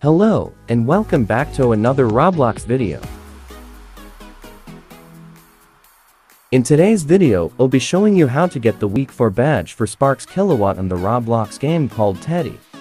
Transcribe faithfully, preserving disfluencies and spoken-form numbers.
Hello, and welcome back to another Roblox video. In today's video, I'll be showing you how to get the week four badge for Sparks Kilowatt on the Roblox game called Teddy.